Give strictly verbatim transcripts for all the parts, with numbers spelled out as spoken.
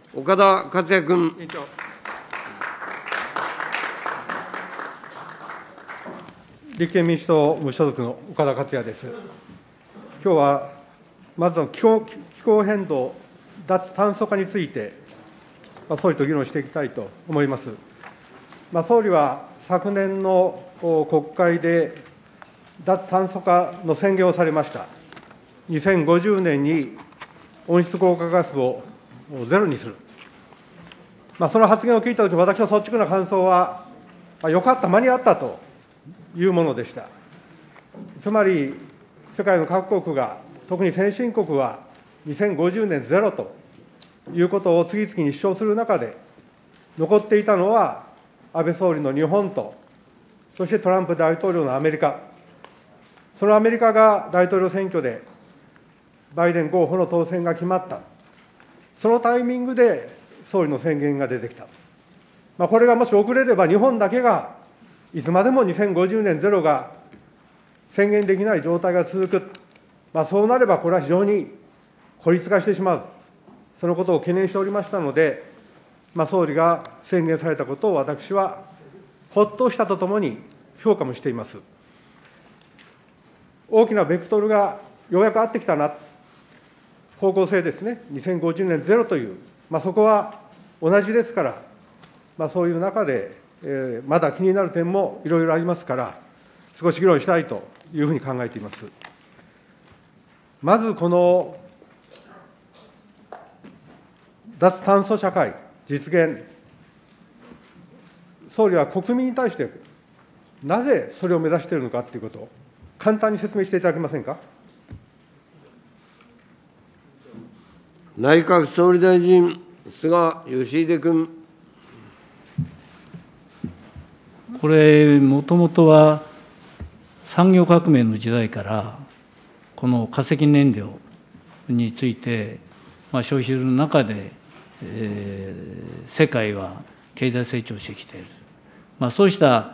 岡田克也君。 委員長。立憲民主党無所属の岡田克也です。今日はまず気候、気候変動、脱炭素化について、総理と議論していきたいと思います。まあ、総理は昨年の国会で脱炭素化の宣言をされました。にせんごじゅうねんに温室効果ガスをゼロにする。まあ、その発言を聞いたとき、私の率直な感想は、まあ、よかった、間に合ったというものでした。つまり、世界の各国が、特に先進国はにせんごじゅうねんゼロということを次々に主張する中で、残っていたのは、安倍総理の日本と、そしてトランプ大統領のアメリカ、そのアメリカが大統領選挙で、バイデン候補の当選が決まった、そのタイミングで総理の宣言が出てきた。まあ、これがもし遅れれば、日本だけがいつまでもにせんごじゅうねんゼロが宣言できない状態が続く、まあ、そうなればこれは非常に孤立化してしまう、そのことを懸念しておりましたので、まあ、総理が宣言されたことを私はほっとしたとともに評価もしています。大きなベクトルがようやく合ってきたな、方向性ですね、にせんごじゅうねんゼロという、まあ、そこは同じですから、まあ、そういう中で、えー、まだ気になる点もいろいろありますから、少し議論したいというふうに考えています。まずこの脱炭素社会実現、総理は国民に対して、なぜそれを目指しているのかということを、簡単に説明していただけませんか。 内閣総理大臣、菅義偉君。 これ、もともとは産業革命の時代から、この化石燃料について、まあ、消費する中で、えー、世界は経済成長してきている、まあ、そうした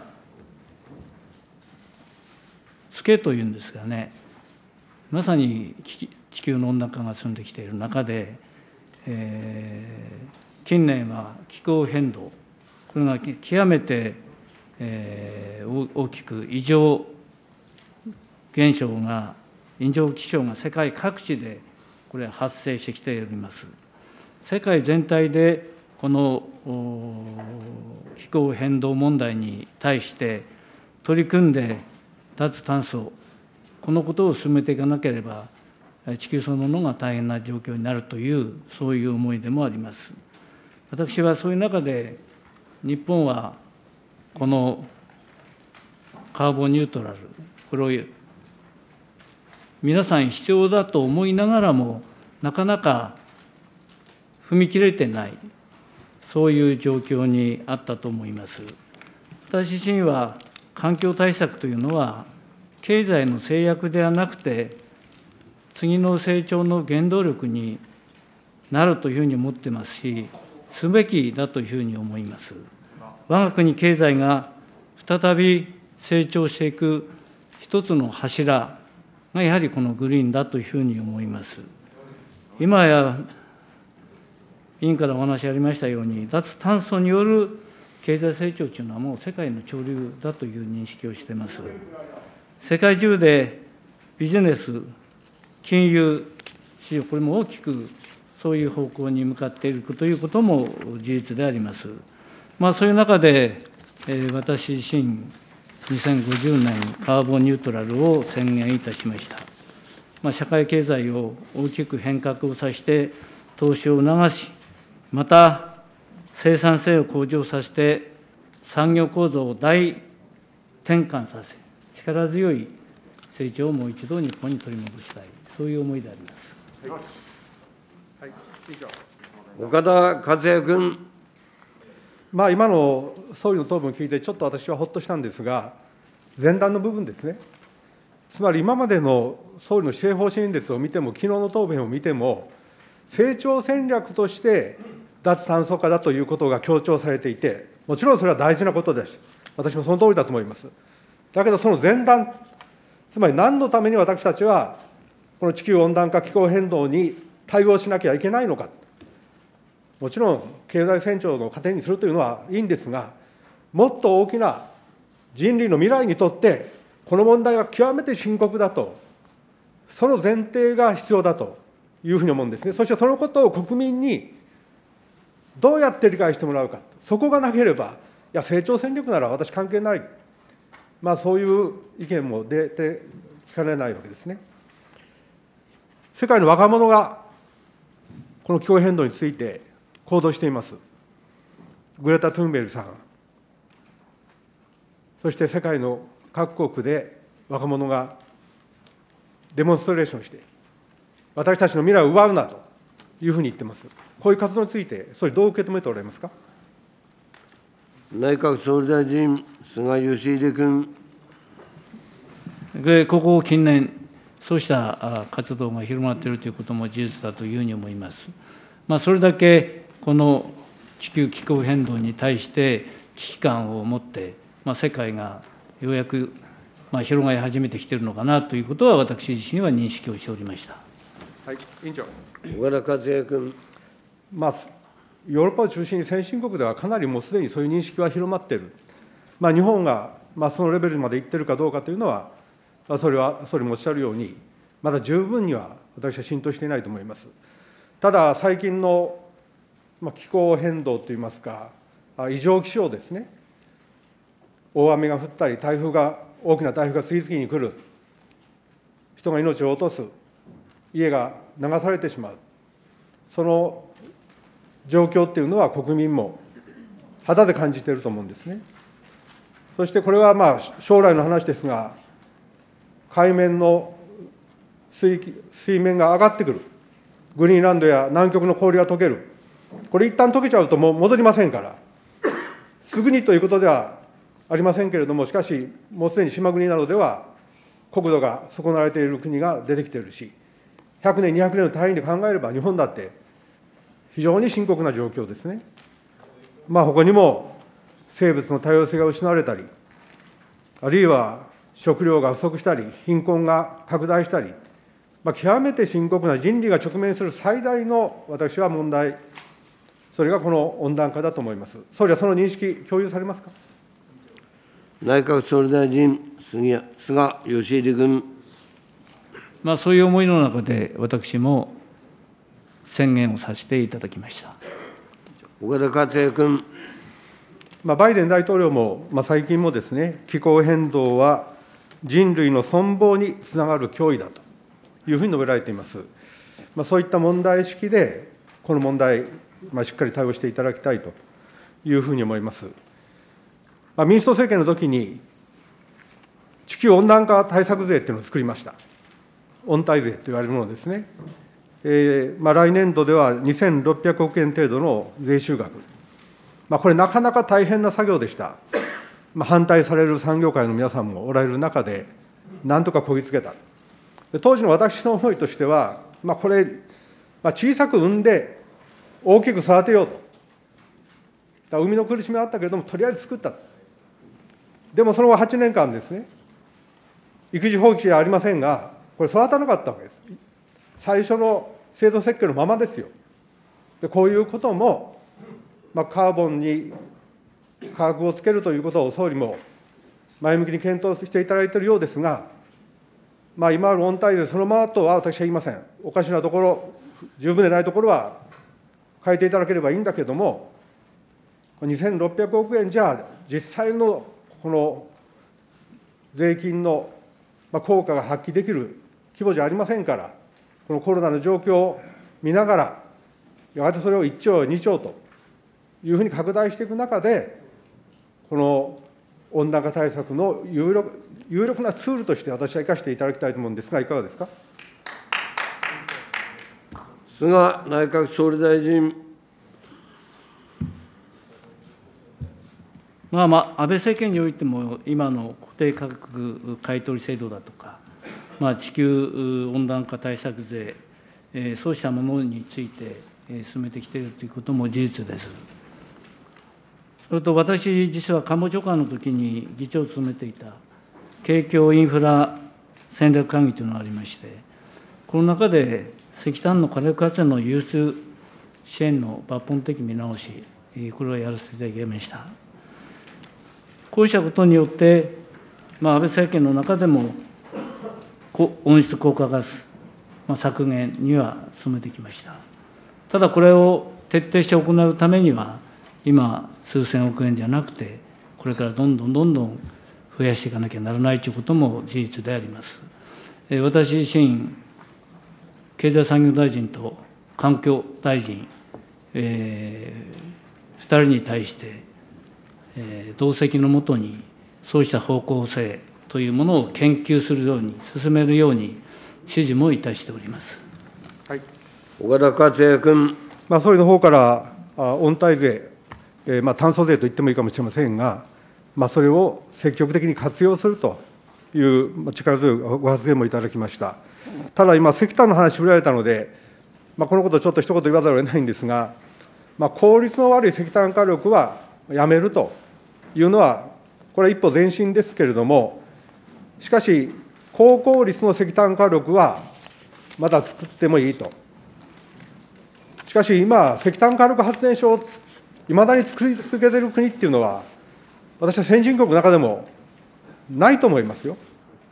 ツケというんですがね、まさに地球の温暖化が進んできている中で、えー、近年は気候変動、これが極めて、えー、大きく異常現象が、異常気象が世界各地でこれ発生してきております。世界全体でこの気候変動問題に対して取り組んで、脱炭素、このことを進めていかなければ、地球そのものが大変な状況になるという、そういう思いでもあります。私はそういう中で、日本はこのカーボンニュートラル、これを皆さん必要だと思いながらも、なかなか踏み切れてない、そういう状況にあったと思います。私自身は、環境対策というのは、経済の制約ではなくて、次の成長の原動力になるというふうに思ってますし、すべきだというふうに思います。我が国経済が再び成長していく一つの柱が、やはりこのグリーンだというふうに思います。今や、委員からお話ありましたように、脱炭素による経済成長というのはもう世界の潮流だという認識をしています。世界中でビジネス、金融市場、これも大きくそういう方向に向かっているということも事実であります。まあ、そういう中で、えー、私自身、にせんごじゅうねんカーボンニュートラルを宣言いたしました。まあ、社会経済を大きく変革をさせて、投資を促し、また生産性を向上させて、産業構造を大転換させ、力強い成長をもう一度日本に取り戻したい、そういう思いであります。 はい、以上。 岡田克也君。 まあ、今の総理の答弁を聞いて、ちょっと私はほっとしたんですが、前段の部分ですね、つまり今までの総理の施政方針演説を見ても、昨日の答弁を見ても、成長戦略として脱炭素化だということが強調されていて、もちろんそれは大事なことです。私もその通りだと思います。だけど、その前段、つまり何のために私たちは、この地球温暖化、気候変動に対応しなきゃいけないのか、 もちろん経済成長の糧にするというのはいいんですが、もっと大きな人類の未来にとって、この問題は極めて深刻だと、その前提が必要だというふうに思うんですね。そしてそのことを国民にどうやって理解してもらうか、そこがなければ、いや、成長戦略なら私関係ない、まあ、そういう意見も出てきかねないわけですね。世界の若者がこの気候変動について行動しています。グレタ・トゥンベルさん、そして世界の各国で若者がデモンストレーションして、私たちの未来を奪うなというふうに言っています。こういう活動について、総理、どう受け止めておられますか。 内閣総理大臣、菅義偉君。 ここ近年、そうした活動が広まっているということも事実だというふうに思います。まあ、それだけこの地球気候変動に対して危機感を持って、まあ、世界がようやくまあ広がり始めてきているのかなということは、私自身は認識をしておりました。 はい、委員長。 岡田克也君。 まあ、ヨーロッパを中心に先進国ではかなりもうすでにそういう認識は広まっている、まあ、日本がまあそのレベルまでいっているかどうかというのは、それは総理もおっしゃるように、まだ十分には私は浸透していないと思います。ただ、最近の気候変動といいますか、異常気象ですね、大雨が降ったり、台風が、大きな台風が次々に来る、人が命を落とす、家が流されてしまう、その状況っていうのは国民も肌で感じていると思うんですね。そしてこれはまあ将来の話ですが、海面の 水, 水面が上がってくる、グリーンランドや南極の氷が溶ける、これ一旦溶けちゃうともう戻りませんから、すぐにということではありませんけれども、しかし、もうすでに島国などでは、国土が損なわれている国が出てきているし、ひゃくねん、にひゃくねんの単位で考えれば、日本だって非常に深刻な状況ですね。まあ、他にも生物の多様性が失われたり、あるいは食料が不足したり、貧困が拡大したり、まあ、極めて深刻な人類が直面する最大の私は問題、それがこの温暖化だと思います。総理はその認識、共有されますか。 内閣総理大臣、菅義偉君。 まあ、そういう思いの中で、私も宣言をさせていただきました。 岡田克也君。 まあ、バイデン大統領も、まあ、最近もですね、気候変動は人類の存亡につながる脅威だというふうに述べられています。まあ、そういった問題意識で、この問題、まあ、しっかり対応していただきたいというふうに思います。まあ、民主党政権の時に、地球温暖化対策税っていうのを作りました。温帯税と言われるものですね。えーまあ、来年度ではにせんろっぴゃくおくえん程度の税収額。まあ、これ、なかなか大変な作業でした。まあ、反対される産業界の皆さんもおられる中で、なんとかこぎつけた。当時の私の思いとしては、まあ、これ、まあ、小さく産んで大きく育てようと。だ生みの苦しみはあったけれども、とりあえず作った。でもその後はちねんかんですね、育児放棄じゃありませんが、これ育たなかったわけです。最初の制度設計のままですよ。でこういうことも、まあ、カーボンに価格をつけるということを総理も前向きに検討していただいているようですが、まあ、今ある温帯税そのままとは私は言いません。おかしなところ、十分でないところは変えていただければいいんだけれども、にせんろっぴゃくおくえんじゃ、実際のこの税金の効果が発揮できる規模じゃありませんから、このコロナの状況を見ながら、やがてそれをいっちょう、にちょうというふうに拡大していく中で、この温暖化対策の有力有力なツールとして私は生かしていただきたいと思うんですが、いかがですか。 菅内閣総理大臣。 まあまあ、安倍政権においても、今の固定価格買取制度だとか、まあ、地球温暖化対策税、えー、そうしたものについて、えー、進めてきているということも事実です。それと私、実は官房長官の時に議長を務めていた景況インフラ戦略会議というのがありまして、この中で石炭の火力発電の輸出支援の抜本的見直し、これをやらせていただきました。こうしたことによって、まあ、安倍政権の中でも温室効果ガス、まあ、削減には進めてきました。ただ、これを徹底して行うためには、今、数千億円じゃなくて、これからどんどんどんどん増やしていかなきゃならないということも事実であります。私自身、経済産業大臣と環境大臣、えー、ふたりに対して、えー、同席のもとに、そうした方向性というものを研究するように、進めるように、指示もいたしております。 はい、 岡田克也君。 まあ、総理の方からあ温帯税、えーまあ、炭素税と言ってもいいかもしれませんが、まあ、それを積極的に活用するという、まあ、力強いご発言もいただきました。ただ、今、石炭の話振られたので、まあ、このことをちょっと一言言わざるを得ないんですが、まあ、効率の悪い石炭火力はやめるというのは、これは一歩前進ですけれども、しかし、高効率の石炭火力はまだ作ってもいいと。しかし今、石炭火力発電所をいまだに作り続けている国っていうのは、私は先進国の中でもないと思いますよ。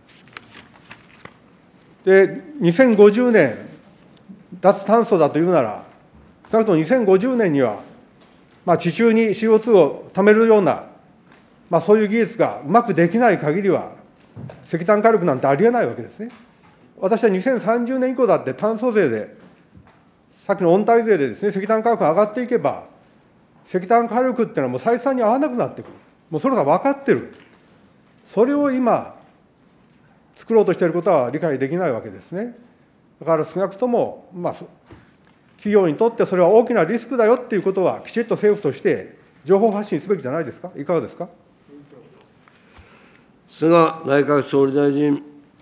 で、にせんごじゅうねん、脱炭素だというなら、少なくともにせんごじゅうねんには、まあ、地中に シーオーツー をためるような、まあ、そういう技術がうまくできない限りは、石炭火力なんてありえないわけですね。私はにせんさんじゅうねん以降だって炭素税で、さっきの温帯税でですね、石炭価格が上がっていけば、石炭火力っていうのはもう採算に合わなくなってくる。もうそれが分かってる。それを今、作ろうとしていることは理解できないわけですね。だから少なくとも、まあ、企業にとってそれは大きなリスクだよっていうことは、きちっと政府として情報発信すべきじゃないですか。いかがですか。 菅内閣総理大臣。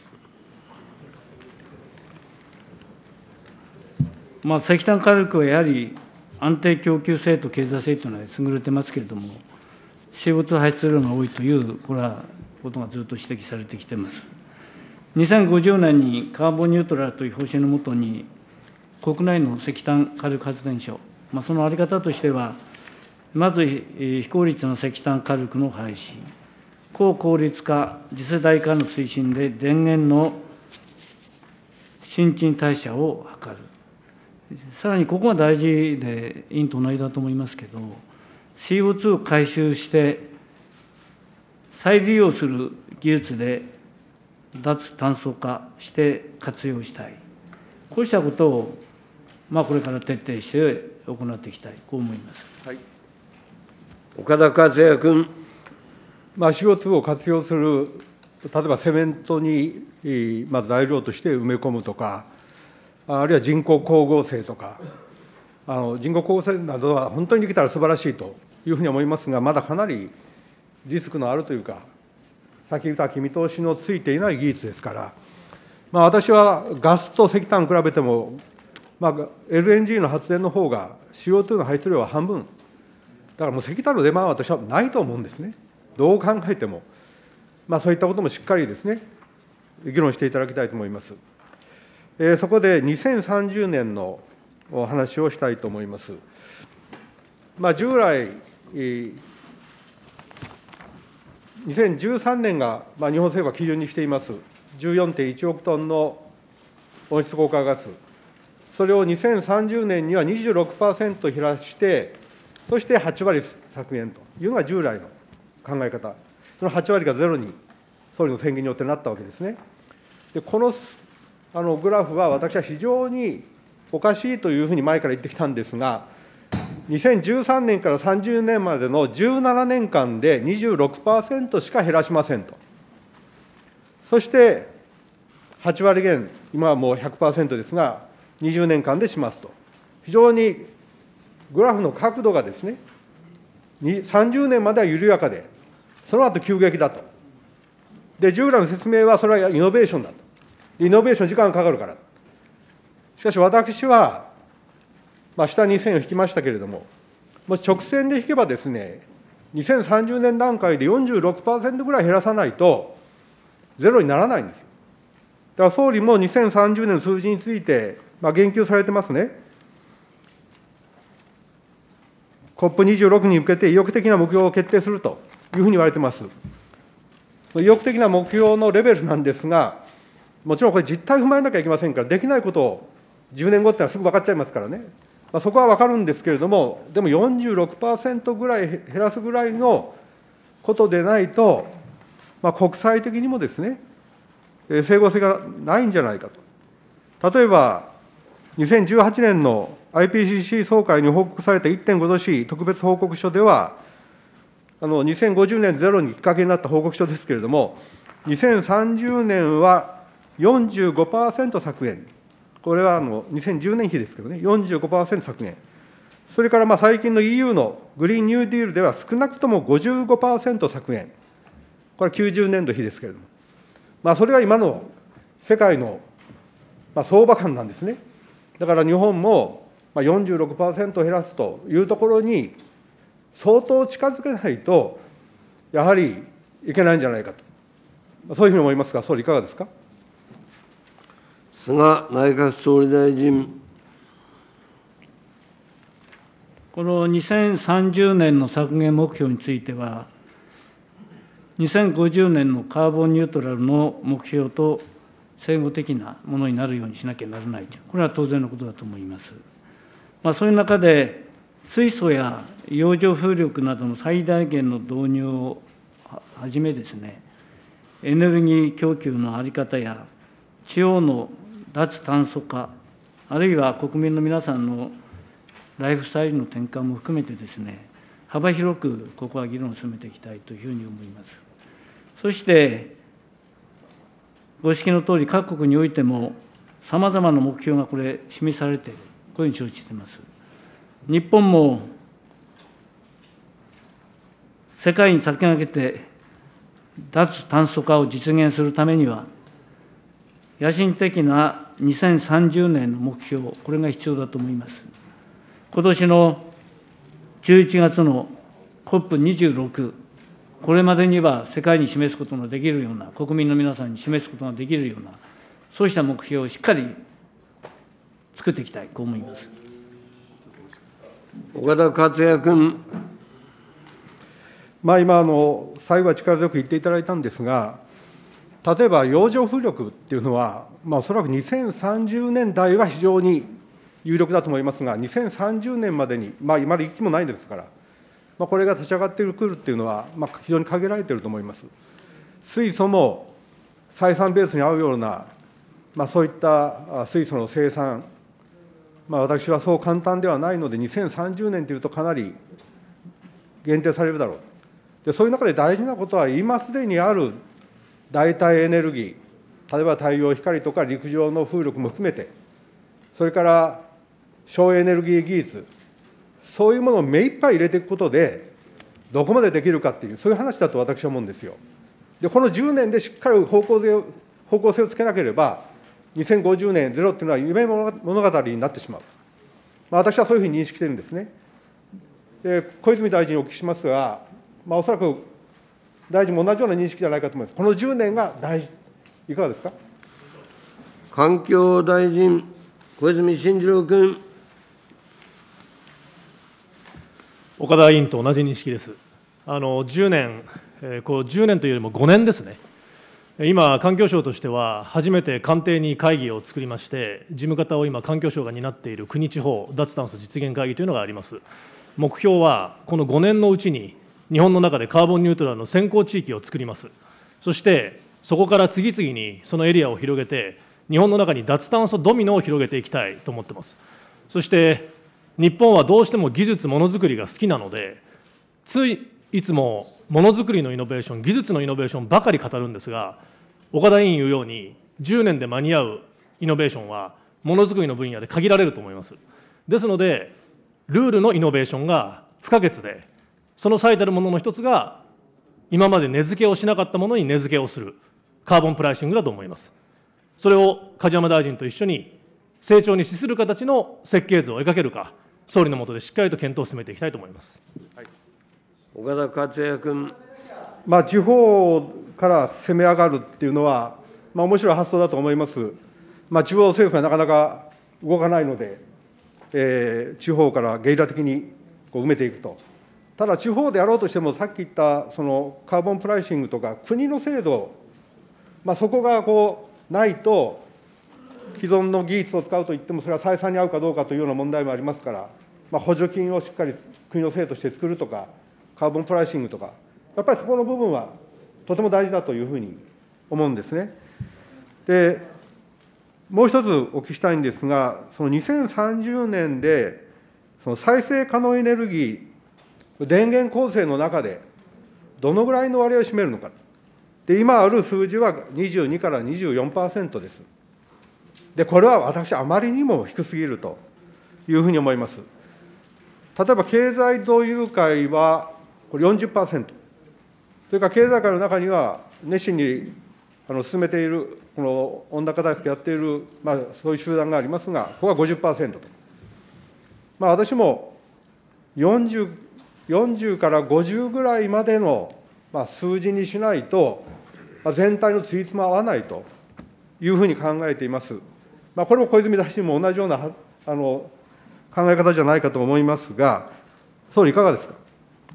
まあ、石炭火力はやはり安定供給性と経済性というのは優れてますけれども、シーオーツー 排出量が多いという、これはことがずっと指摘されてきています。にせんごじゅうねんにカーボンニュートラルという方針のもとに、国内の石炭火力発電所、まあ、その在り方としては、まず非効率の石炭火力の廃止、高効率化、次世代化の推進で電源の新陳代謝を図る。さらにここが大事で、委員と同じだと思いますけど、シーオーツー を回収して再利用する技術で脱炭素化して活用したい。こうしたことを、まあ、これから徹底して行っていきたい、こう思います。 はい、 岡田克也君。 まあ、シーオーツー を活用する、例えばセメントに、まず材料として埋め込むとか、あるいは人工光合成とか、あの人工光合成などは本当にできたら素晴らしいというふうに思いますが、まだかなりリスクのあるというか、先行き見通しのついていない技術ですから、まあ、私はガスと石炭比べても、まあ、エルエヌジー の発電の方が シーオーツー の排出量は半分、だからもう石炭の出番は私はないと思うんですね。どう考えても、まあ、そういったこともしっかりですね、議論していただきたいと思います。えー、そこでにせんさんじゅうねんのお話をしたいと思います。まあ、従来、にせんじゅうさんねんが、まあ、日本政府が基準にしています、じゅうよんてんいちおくトンの温室効果ガス、それをにせんさんじゅうねんにはにじゅうろくパーセント減らして、そしてはちわり削減というのが従来の考え方、そのはちわりがゼロに総理の宣言によってなったわけですね。でこのあのグラフは私は非常におかしいというふうに前から言ってきたんですが、にせんじゅうさんねんからさんじゅうねんまでのじゅうななねんかんで にじゅうろくパーセント しか減らしませんと。そしてはちわり減、今はもう ひゃくパーセント ですが、にじゅうねんかんでしますと。非常にグラフの角度がですね、さんじゅうねんまでは緩やかで、その後急激だと。で、従来の説明はそれはイノベーションだと。イノベーション時間がかかるから。しかし私は、まあ、下に線を引きましたけれども、もし直線で引けばですね、にせんさんじゅうねん段階で よんじゅうろくパーセント ぐらい減らさないと、ゼロにならないんですよ。だから総理もにせんさんじゅうねんの数字について、まあ、言及されてますね。 コップにじゅうろく に向けて意欲的な目標を決定するというふうに言われています。意欲的な目標のレベルなんですが、もちろんこれ、実態を踏まえなきゃいけませんから、できないことをじゅうねんごっていうのはすぐ分かっちゃいますからね、まあ、そこは分かるんですけれども、でも よんじゅうろくパーセント ぐらい減らすぐらいのことでないと、まあ、国際的にもですね、整合性がないんじゃないかと。例えば、にせんじゅうはちねんの アイピーシーシー 総会に報告された いってんご 都市特別報告書では、あのにせんごじゅうねんゼロにきっかけになった報告書ですけれども、にせんさんじゅうねんは よんじゅうごパーセント 削減、これはあのにせんじゅうねん比ですけどね、よんじゅうごパーセント 削減、それからまあ最近の イーユー のグリーンニューディールでは少なくとも ごじゅうごパーセント 削減、これはきゅうじゅうねんど比ですけれども、まあ、それが今の世界のまあ相場感なんですね。だから日本もまあ よんじゅうろくパーセント 減らすというところに相当近づけないと、やはりいけないんじゃないかと、そういうふうに思いますが、総理、いかがですか。 菅内閣総理大臣。 このにせんさんじゅうねんの削減目標については、にせんごじゅうねんのカーボンニュートラルの目標と整合的なものになるようにしなきゃならないと、これは当然のことだと思います。まあ、そういう中で、水素や洋上風力などの最大限の導入をはじめですね、エネルギー供給の在り方や、地方の脱炭素化、あるいは国民の皆さんのライフスタイルの転換も含めてですね、幅広くここは議論を進めていきたいというふうに思います。そして、ご指摘のとおり、各国においても、さまざまな目標がこれ、示されている、こういうふうに承知しています。日本も世界に先駆けて、脱炭素化を実現するためには、野心的なにせんさんじゅうねんの目標、これが必要だと思います。今年のじゅういちがつの コップにじゅうろく、これまでには世界に示すことのできるような、国民の皆さんに示すことができるような、そうした目標をしっかり作っていきたい、こう思います。 岡田克也君。 まあ、今あの、最後は力強く言っていただいたんですが、例えば洋上風力っていうのは、まあ、おそらくにせんさんじゅうねんだいは非常に有力だと思いますが、にせんさんじゅうねんまでに、まあ、今まで一気もないですから、まあ、これが立ち上がってくるっていうのは、まあ、非常に限られていると思います。水素も採算ベースに合うような、まあ、そういった水素の生産、まあ、私はそう簡単ではないので、にせんさんじゅうねんというとかなり限定されるだろう。でそういう中で大事なことは、今すでにある代替エネルギー、例えば太陽光とか陸上の風力も含めて、それから省エネルギー技術、そういうものを目いっぱい入れていくことで、どこまでできるかっていう、そういう話だと私は思うんですよ。で、このじゅうねんでしっかり方向性を方向性をつけなければ、にせんごじゅうねんゼロっていうのは夢物語になってしまう。まあ、私はそういうふうに認識しているんですね。で、小泉大臣にお聞きしますが、まあ、おそらく大臣も同じような認識じゃないかと思います。このじゅうねんが大事、いかがですか。 環境大臣、小泉進次郎君。 岡田委員と同じ認識です。あのじゅうねん、えー、こうじゅうねんというよりもごねんですね。今、環境省としては、初めて官邸に会議を作りまして、事務方を今、環境省が担っている国地方脱炭素実現会議というのがあります。目標は、このごねんのうちに、日本の中でカーボンニュートラルの先行地域を作ります。そして、そこから次々にそのエリアを広げて、日本の中に脱炭素ドミノを広げていきたいと思っています。そして、日本はどうしても技術、ものづくりが好きなので、ついいつもものづくりのイノベーション、技術のイノベーションばかり語るんですが、岡田委員言うように、じゅうねんで間に合うイノベーションは、ものづくりの分野で限られると思います。ですので、ルールのイノベーションが不可欠で、その最たるものの一つが、今まで値付けをしなかったものに値付けをする、カーボンプライシングだと思います。それを梶山大臣と一緒に、成長に資する形の設計図を描けるか、総理の下でしっかりと検討を進めていきたいと思います。はい、 岡田克也君。 まあ、地方から攻め上がるっていうのは、まあ、面白い発想だと思います。まあ、中央政府がなかなか動かないので、えー、地方からゲリラ的にこう埋めていくと。ただ、地方でやろうとしても、さっき言ったそのカーボンプライシングとか、国の制度、まあ、そこがこうないと、既存の技術を使うといっても、それは採算に合うかどうかというような問題もありますから、まあ、補助金をしっかり国の制度として作るとか、カーボンプライシングとか、やっぱりそこの部分はとても大事だというふうに思うんですね。で、もう一つお聞きしたいんですが、そのにせんさんじゅうねんで、その再生可能エネルギー、電源構成の中で、どのぐらいの割合を占めるのか。で、今ある数字はにじゅうにからにじゅうよんパーセントです。で、これは私、あまりにも低すぎるというふうに思います。例えば、経済同友会はこれ よんじゅっパーセント。それから経済界の中には、熱心にあの進めている、この温暖化対策やっている、まあ、そういう集団がありますが、ここは ごじゅっパーセント と。まあ、私もよんじゅう、よんじゅうからごじゅうぐらいまでの、まあ、数字にしないと、まあ、全体のついつま合わないというふうに考えています。まあ、これも小泉大臣も同じようなあの考え方じゃないかと思いますが、総理、いかがですか。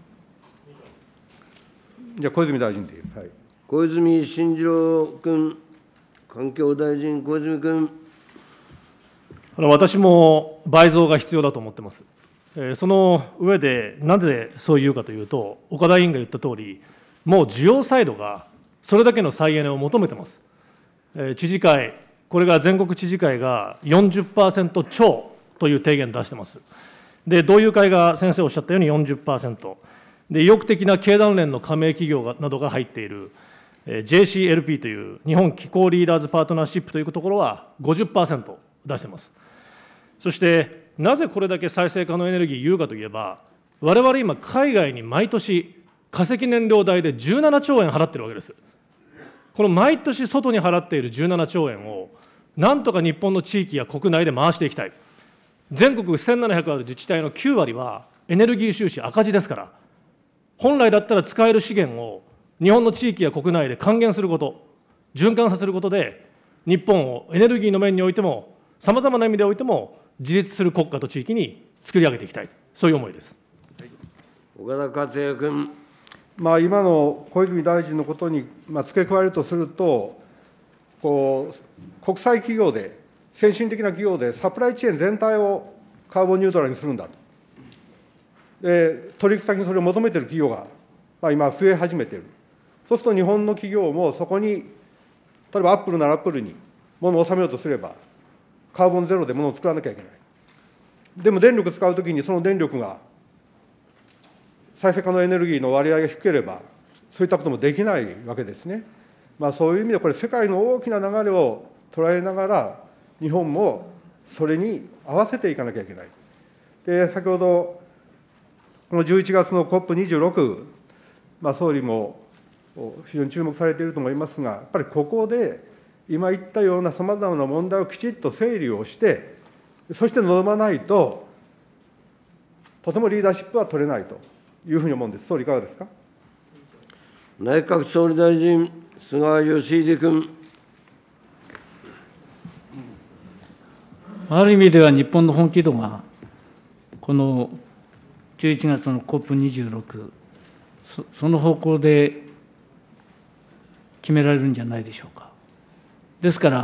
じゃあ、小泉大臣でいい、はい、 小泉進次郎君、環境大臣、小泉君。 あの私も倍増が必要だと思ってます。えー、その上で、なぜそう言うかというと、岡田委員が言ったとおり、もう需要サイドがそれだけの再エネを求めてます。えー、知事会、これが全国知事会が よんじゅっパーセント 超という提言を出してます。で、同友会が先生おっしゃったように よんじゅっパーセント。で、意欲的な経団連の加盟企業がなどが入っている ジェーシーエルピー という日本気候リーダーズパートナーシップというところは ごじゅっパーセント 出しています。そして、なぜこれだけ再生可能エネルギー言うかといえば、我々今、海外に毎年、化石燃料代でじゅうななちょうえん払ってるわけです。この毎年外に払っているじゅうななちょうえんを、なんとか日本の地域や国内で回していきたい。全国せんななひゃくある自治体のきゅうわりは、エネルギー収支赤字ですから、本来だったら使える資源を日本の地域や国内で還元すること、循環させることで、日本をエネルギーの面においても、さまざまな意味でおいても、自立する国家と地域に作り上げていきたい、そういう思いです。 岡田克也君。 まあ、今の小泉大臣のことにまあ付け加えるとすると、こう国際企業で、先進的な企業で、サプライチェーン全体をカーボンニュートラルにするんだと。で、取引先にそれを求めている企業が、まあ、今、増え始めている。そうすると、日本の企業もそこに、例えばアップルならアップルに物を収めようとすれば、カーボンゼロで物を作らなきゃいけない。でも電力使うときに、その電力が再生可能エネルギーの割合が低ければ、そういったこともできないわけですね。まあ、そういう意味で、これ、世界の大きな流れを捉えながら、日本もそれに合わせていかなきゃいけない。で、先ほど、このじゅういちがつの コップにじゅうろく、まあ、総理も非常に注目されていると思いますが、やっぱりここで、今言ったようなさまざまな問題をきちっと整理をして、そして臨まないと、とてもリーダーシップは取れないというふうに思うんです。総理、いかがですか。 内閣総理大臣、菅義偉君。 ある意味では日本の本気度が、このじゅういちがつの コップにじゅうろく、そ, その方向で決められるんじゃないでしょうか。ですから、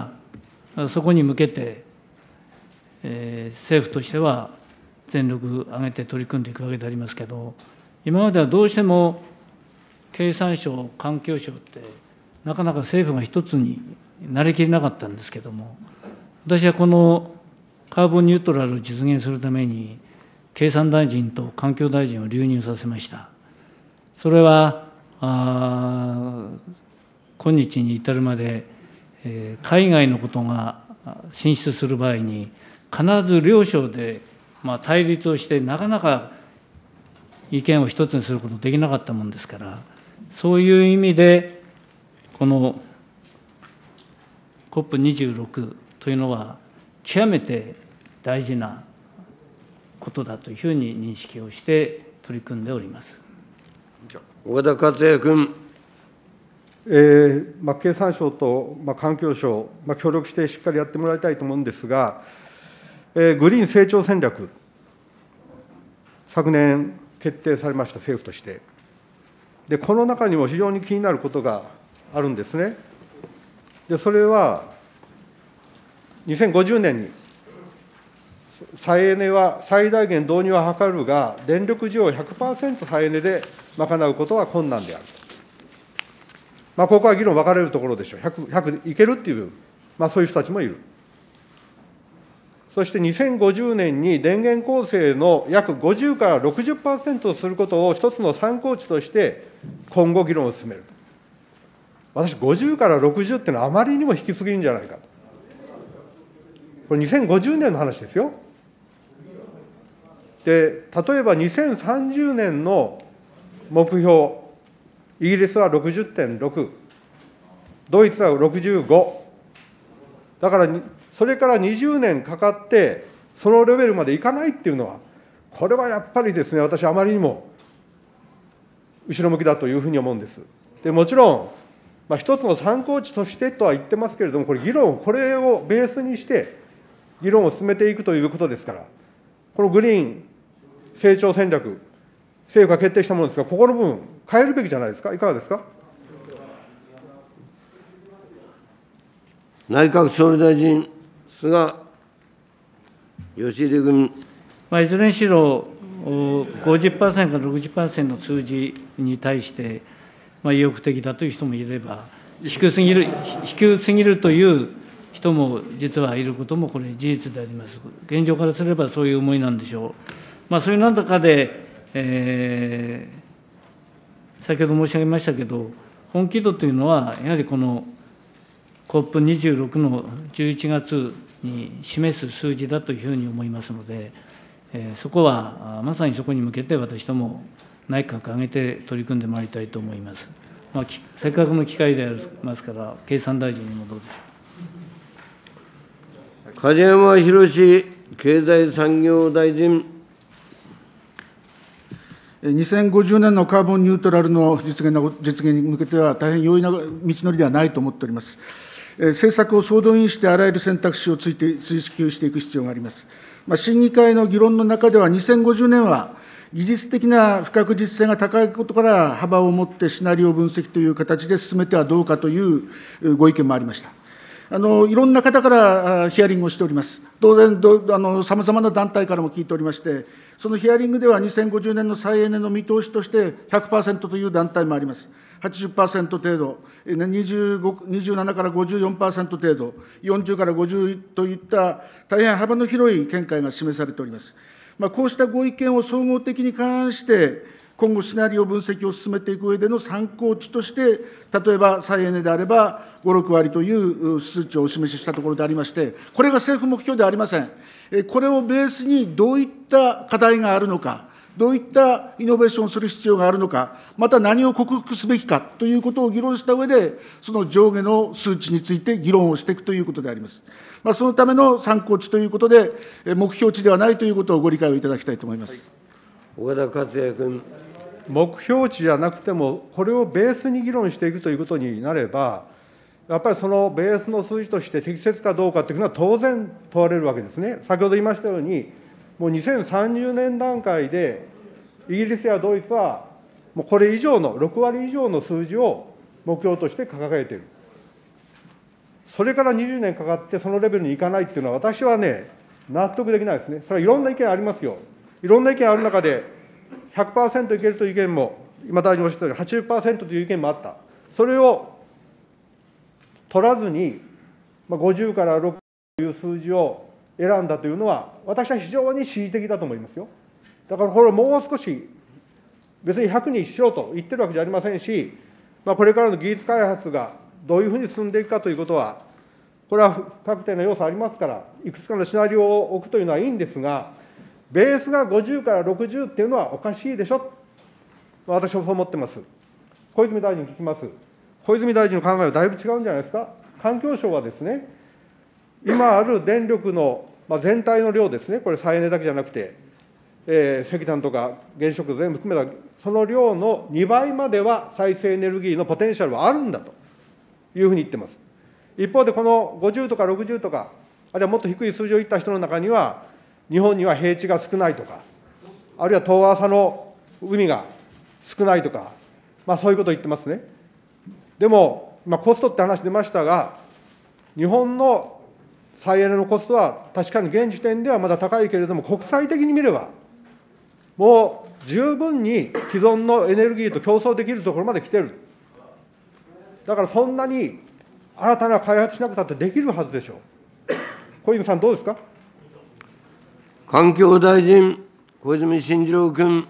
そこに向けて、えー、政府としては全力を挙げて取り組んでいくわけでありますけど、今まではどうしても経産省、環境省って、なかなか政府が一つになりきれなかったんですけども、私はこのカーボンニュートラルを実現するために、経産大臣と環境大臣を留入させました。それは、あ今日に至るまで、えー、海外のことが進出する場合に、必ず両省で、まあ、対立をして、なかなか意見を一つにすることできなかったものですから、そういう意味で、この コップにじゅうろく というのは、極めて大事なことだというふうに認識をして取り組んでおります。 岡田克也君。 えーまあ、経産省と、まあ、環境省、まあ、協力してしっかりやってもらいたいと思うんですが、えー、グリーン成長戦略、 昨年決定されました、政府として。で、この中にも非常に気になることがあるんですね。で、それは、にせんごじゅうねんに、再エネは最大限導入は図るが、電力需要 ひゃくパーセント 再エネで賄うことは困難である。まあ、ここは議論分かれるところでしょう。ひゃく、ひゃくいけるっていう、まあ、そういう人たちもいる。そしてにせんごじゅうねんに電源構成の約ごじゅうからろくじゅっパーセントとすることを一つの参考値として今後議論を進める。私、ごじゅうからろくじゅうっていうのはあまりにも引きすぎるんじゃないかと。これにせんごじゅうねんの話ですよ。で、例えばにせんさんじゅうねんの目標、イギリスは ろくじゅってんろく、ドイツはろくじゅうご、だからそれからにじゅうねんかかって、そのレベルまでいかないっていうのは、これはやっぱりですね、私、あまりにも後ろ向きだというふうに思うんです。でもちろん、まあ、一つの参考値としてとは言ってますけれども、これ、議論、これをベースにして、議論を進めていくということですから、このグリーン成長戦略、政府が決定したものですが、ここの部分、変えるべきじゃないですか、いかがですか。 内閣総理大臣、菅義偉君。 まあ、いずれにしろ、ごじゅっパーセントからろくじゅっパーセントの数字に対して、まあ、意欲的だという人もいれば、低すぎる、低すぎるという人も実はいることも、これ、事実であります。現状からすればそういう思いなんでしょう。まあ、そういう中で、えー、先ほど申し上げましたけど、本気度というのは、やはりこの コップにじゅうろく のじゅういちがつに示す数字だというふうに思いますので、えー、そこは、まさにそこに向けて私ども、内閣挙げて取り組んでまいりたいと思います。まあ、せっかくの機会でありますから、経産大臣にもどうでしょう。 梶山弘経済産業大臣。 にせんごじゅうねんのカーボンニュートラルの実現の実現に向けては、大変容易な道のりではないと思っております。政策を総動員してあらゆる選択肢をついて追求していく必要があります。まあ、審議会の議論の中では、にせんごじゅうねんは技術的な不確実性が高いことから幅を持ってシナリオ分析という形で進めてはどうかというご意見もありました。あのいろんな方からヒアリングをしております。当然、さまざまな団体からも聞いておりまして、そのヒアリングではにせんごじゅうねんの再エネの見通しとして ひゃくパーセント という団体もあります。はちじゅっパーセント 程度、にじゅうご、にじゅうななから ごじゅうよんパーセント 程度、よんじゅうからごじゅうといった大変幅の広い見解が示されております。まあ、こうしたご意見を総合的に勘案して、今後、シナリオ分析を進めていく上での参考値として、例えば再エネであればご、ろくわりという数値をお示ししたところでありまして、これが政府目標ではありません。これをベースにどういった課題があるのか、どういったイノベーションをする必要があるのか、また何を克服すべきかということを議論した上で、その上下の数値について議論をしていくということであります。まあ、そのための参考値ということで、目標値ではないということをご理解をいただきたいと思います。 岡田克也君。 目標値じゃなくても、これをベースに議論していくということになれば、やっぱりそのベースの数字として適切かどうかというのは当然問われるわけですね。先ほど言いましたように、もうにせんさんじゅうねん段階で、イギリスやドイツは、もうこれ以上の、ろくわり以上の数字を目標として掲げている。それからにじゅうねんかかって、そのレベルにいかないっていうのは、私はね、納得できないですね。それはいろんな意見ありますよ。いろんな意見ある中で、ひゃくパーセント いけるという意見も、今、大臣おっしゃったように はちじゅっパーセント という意見もあった。それを取らずに、ごじゅうからろくという数字を選んだというのは、私は非常に恣意的だと思いますよ。だからこれをもう少し、別にひゃくにしようと言ってるわけじゃありませんし、まあ、これからの技術開発がどういうふうに進んでいくかということは、これは不確定な要素ありますから、いくつかのシナリオを置くというのはいいんですが、ベースがごじゅうからろくじゅうっていうのはおかしいでしょ、私はそう思ってます。小泉大臣に聞きます。小泉大臣の考えはだいぶ違うんじゃないですか。環境省はですね、今ある電力の全体の量ですね、これ、再エネだけじゃなくて、えー、石炭とか原子力全部含めたその量のにばいまでは再生エネルギーのポテンシャルはあるんだというふうに言ってます。一方で、このごじゅうとかろくじゅうとか、あるいはもっと低い数字を言った人の中には、日本には平地が少ないとか、 あるいは遠浅の海が少ないとか、まあ、そういうことを言ってますね。でも、まあ、コストって話出ましたが、日本の再エネのコストは確かに現時点ではまだ高いけれども、国際的に見れば、もう十分に既存のエネルギーと競争できるところまで来てる。だからそんなに新たな開発しなくたってできるはずでしょう。小泉さん、どうですか。 環境大臣、小泉進次郎君。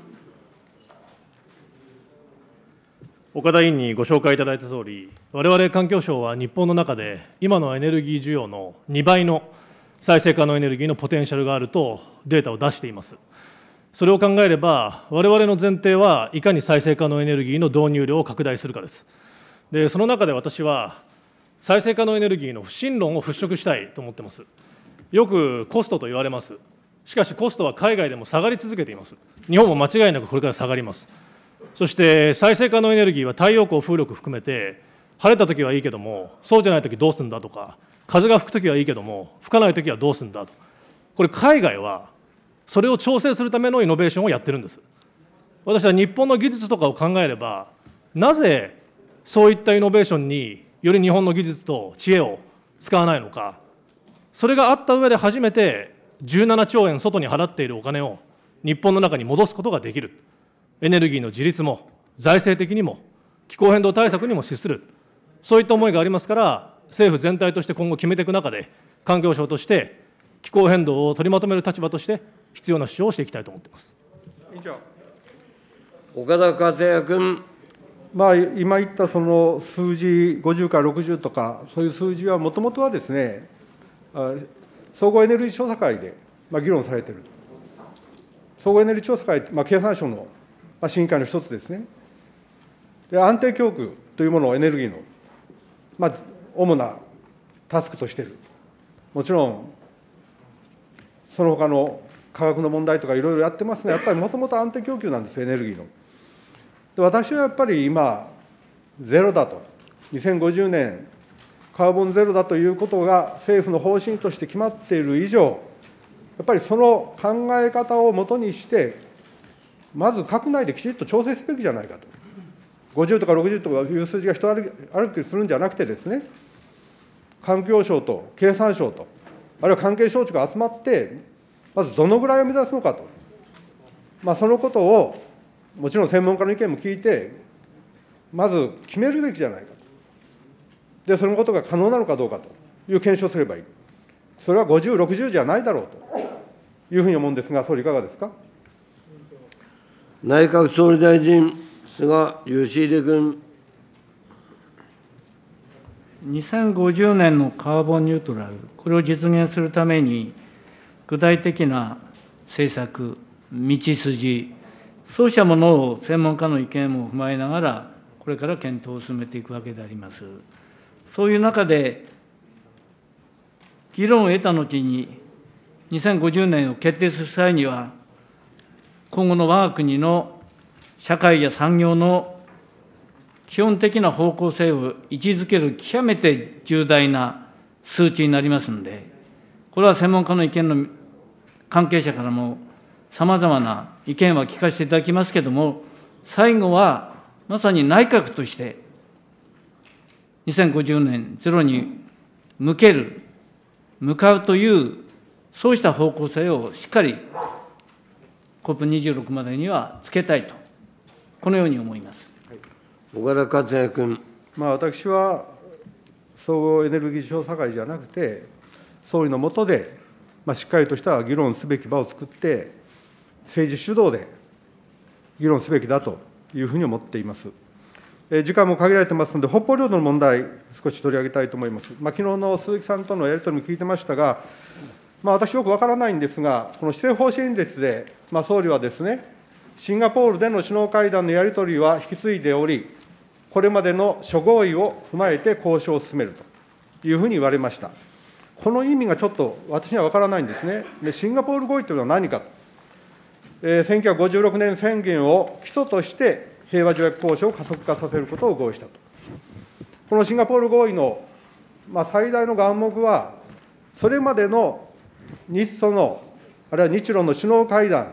岡田委員にご紹介いただいたとおり、われわれ環境省は日本の中で、今のエネルギー需要のにばいの再生可能エネルギーのポテンシャルがあるとデータを出しています。それを考えれば、われわれの前提はいかに再生可能エネルギーの導入量を拡大するかです。で、その中で私は、再生可能エネルギーの不信論を払拭したいと思っています。よくコストと言われます。しかし、コストは海外でも下がり続けています。日本も間違いなくこれから下がります。そして再生可能エネルギーは太陽光、風力含めて、晴れたときはいいけども、そうじゃないときどうするんだとか、風が吹くときはいいけども、吹かないときはどうするんだと、これ、海外はそれを調整するためのイノベーションをやってるんです。私は日本の技術とかを考えれば、なぜそういったイノベーションにより日本の技術と知恵を使わないのか、それがあった上で初めてじゅうななちょうえん外に払っているお金を日本の中に戻すことができる。エネルギーの自立も財政的にも気候変動対策にも資する、そういった思いがありますから、政府全体として今後決めていく中で、環境省として気候変動を取りまとめる立場として、必要な主張をしていきたいと思っています。 委員長。 岡田克也君。 まあ、今言ったその数字、ごじゅうからろくじゅうとか、そういう数字はもともとはですね、総合エネルギー調査会でまあ議論されている。総合エネルギー調査会、まあ、経産省の審議会の一つですね。で、安定供給というものをエネルギーの、まあ、主なタスクとしている。もちろん、その他の価格の問題とかいろいろやってますが、やっぱりもともと安定供給なんですよ、エネルギーの。で、私はやっぱり今、ゼロだと、にせんごじゅうねん、カーボンゼロだということが政府の方針として決まっている以上、やっぱりその考え方をもとにして、まず閣内できちっと調整すべきじゃないかと。ごじゅうとかろくじゅうとかいう数字が一歩歩きするんじゃなくてですね、環境省と経産省と、あるいは関係省庁が集まって、まずどのぐらいを目指すのかと、まあ、そのことを、もちろん専門家の意見も聞いて、まず決めるべきじゃないかと。で、そのことが可能なのかどうかという検証をすればいい。それはごじゅう、ろくじゅうじゃないだろうというふうに思うんですが、総理、いかがですか。 内閣総理大臣、菅義偉君。 にせんごじゅうねんのカーボンニュートラル、これを実現するために、具体的な政策、道筋、そうしたものを専門家の意見も踏まえながら、これから検討を進めていくわけであります。そういう中で、議論を得た後に、にせんごじゅうねんを決定する際には、今後の我が国の社会や産業の基本的な方向性を位置づける極めて重大な数値になりますので、これは専門家の意見の関係者からもさまざまな意見は聞かせていただきますけれども、最後はまさに内閣としてにせんごじゅうねんゼロに向ける、向かうという、そうした方向性をしっかり コップにじゅうろく までにはつけたいと、このように思います。 岡田克也君。 まあ、私は総合エネルギー調査会じゃなくて、総理の下で、まあ、しっかりとした議論すべき場を作って、政治主導で議論すべきだというふうに思っています。えー、時間も限られてますので、北方領土の問題、少し取り上げたいと思います。まあ、昨日の鈴木さんとのやり取りも聞いてましたが、まあ、私、よくわからないんですが、この施政方針演説で、まあ、総理はですね、シンガポールでの首脳会談のやり取りは引き継いでおり、これまでの諸合意を踏まえて交渉を進めるというふうに言われました。この意味がちょっと私には分からないんですね。で、シンガポール合意というのは何かと、えー、せんきゅうひゃくごじゅうろくねん宣言を基礎として平和条約交渉を加速化させることを合意したと。このシンガポール合意の、まあ、最大の眼目は、それまでの日ソの、あるいは日露の首脳会談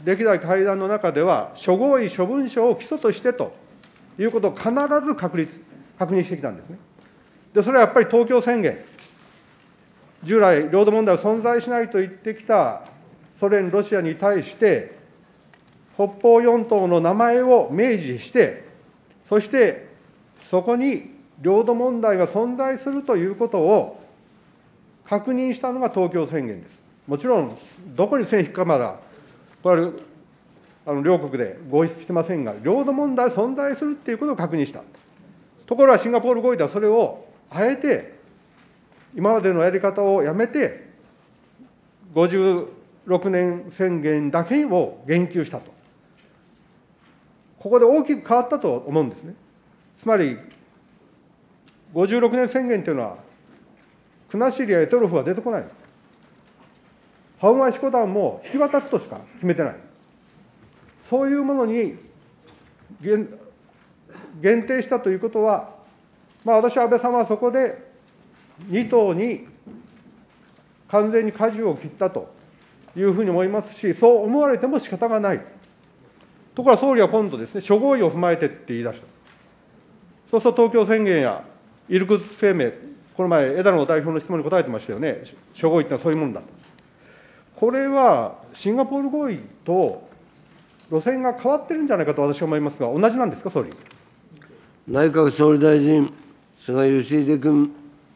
歴代会談の中では、諸合意諸文書を基礎としてということを必ず確立、確認してきたんですね。で、それはやっぱり東京宣言、従来、領土問題は存在しないと言ってきたソ連、ロシアに対して、北方四島の名前を明示して、そしてそこに領土問題が存在するということを確認したのが東京宣言です。もちろん、どこに線引くかまだ、これはあの両国で合意してませんが、領土問題存在するっていうことを確認した。ところがシンガポール合意ではそれをあえて、今までのやり方をやめて、ごじゅうろくねん宣言だけを言及したと。ここで大きく変わったと思うんですね。つまり、ごじゅうろくねん宣言というのは、国後や択捉は出てこない。ハウマイシコダンも引き渡すとしか決めてない。そういうものに限限定したということは、まあ、私は安倍さんはそこでに島に完全に舵を切ったというふうに思いますし、そう思われても仕方がない。ところが総理は今度ですね、諸合意を踏まえてって言い出した。そうすると東京宣言やイルクツ声明、この前、枝野代表の質問に答えてましたよね、諸合意ってのはそういうものだと。これはシンガポール合意と路線が変わってるんじゃないかと私は思いますが、同じなんですか、総理。 内閣総理大臣、菅義偉君。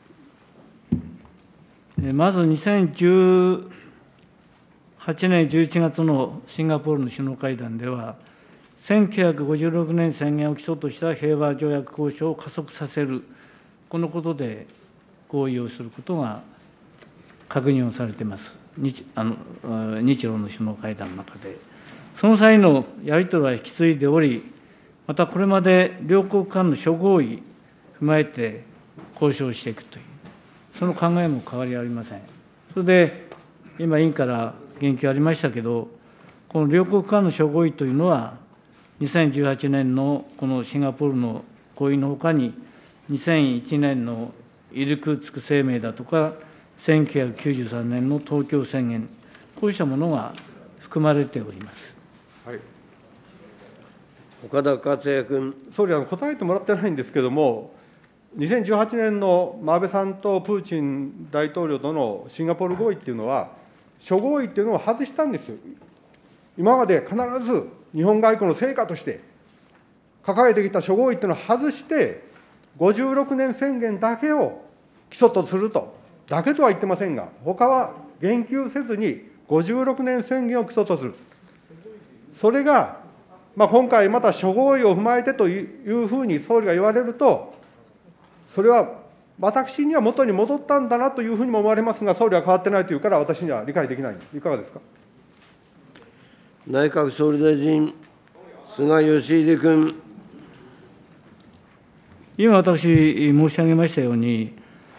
まずにせんじゅうはちねんじゅういちがつのシンガポールの首脳会談では、せんきゅうひゃくごじゅうろくねん宣言を基礎とした平和条約交渉を加速させる、このことで合意をすることが確認をされています。日あの日露の首脳会談の中で。その際のやり取りは引き継いでおり、またこれまで両国間の諸合意踏まえて交渉していくという、その考えも変わりありません。それで、今、委員から言及ありましたけど、この両国間の諸合意というのは、にせんじゅうはちねんのこのシンガポールの合意のほかに、にせんいちねんのイルクーツク声明だとか、せんきゅうひゃくきゅうじゅうさんねんの東京宣言、こうしたものが含まれております。 はい、 岡田克也君。 総理、あの答えてもらってないんですけれども、にせんじゅうはちねんの安倍さんとプーチン大統領とのシンガポール合意っていうのは、諸合意っていうのを外したんですよ。今まで必ず日本外交の成果として掲げてきた諸合意っていうのを外して、ごじゅうろくねん宣言だけを基礎とすると、だけとは言ってませんが、他は言及せずにごじゅうろくねん宣言を基礎とする。それが、まあ、今回また諸合意を踏まえてというふうに総理が言われると、それは私には元に戻ったんだなというふうにも思われますが、総理は変わってないというから、私には理解できないんです。いかがですか。 内閣総理大臣、菅義偉君。 今、私申し上げましたように、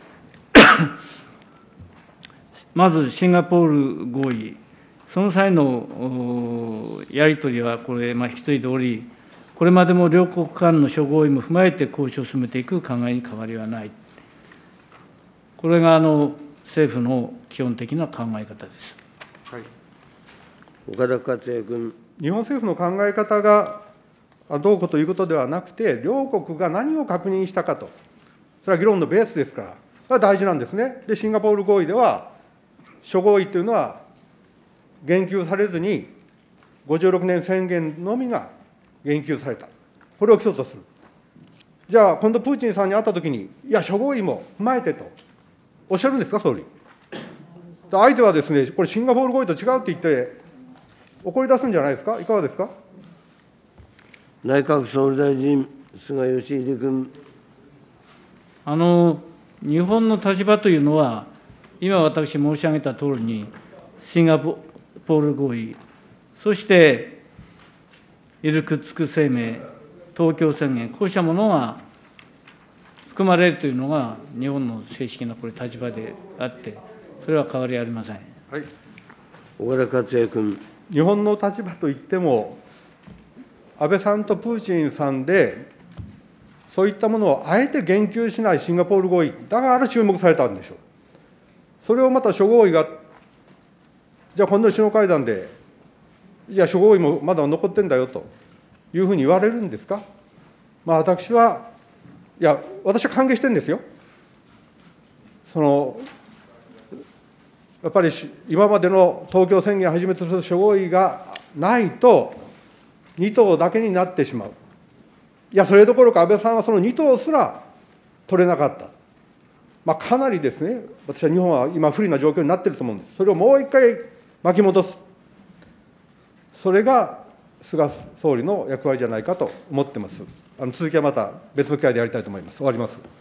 まずシンガポール合意、その際のやり取りはこれ、まあ、引き継いでおり、これまでも両国間の諸合意も踏まえて交渉を進めていく考えに変わりはない。これがあの政府の基本的な考え方です。 はい、 岡田克也君。 日本政府の考え方がどうこうということではなくて、両国が何を確認したかと、それは議論のベースですから、それは大事なんですね。で、シンガポール合意では、諸合意というのは言及されずに、ごじゅうろくねん宣言のみが言及された。これを基礎とする。じゃあ、今度プーチンさんに会ったときに、いや、諸合意も踏まえてとおっしゃるんですか、総理。相手はですね、これ、シンガポール合意と違うって言って、怒り出すんじゃないですか、いかがですか。 内閣総理大臣、菅義偉君。 あの日本の立場というのは、今私申し上げたとおりに、シンガポール合意、そしてイルクツク声明、東京宣言、こうしたものが含まれるというのが、日本の正式なこれ立場であって、それは変わりありません。 はい、 岡田克也君。 日本の立場といっても、安倍さんとプーチンさんで、そういったものをあえて言及しないシンガポール合意、だから注目されたんでしょう。それをまた諸合意が、じゃあ今度の首脳会談でいや、諸合意もまだ残ってんだよというふうに言われるんですか。まあ、私は、いや、私は歓迎してるんですよ。そのやっぱり今までの東京宣言をはじめとする諸合意がないと、に党だけになってしまう。いや、それどころか安倍さんはそのに党すら取れなかった。まあ、かなりですね、私は日本は今、不利な状況になっていると思うんです。それをもう一回巻き戻す。それが菅総理の役割じゃないかと思ってます。あの続きはまた別の機会でやりたいと思います。終わります。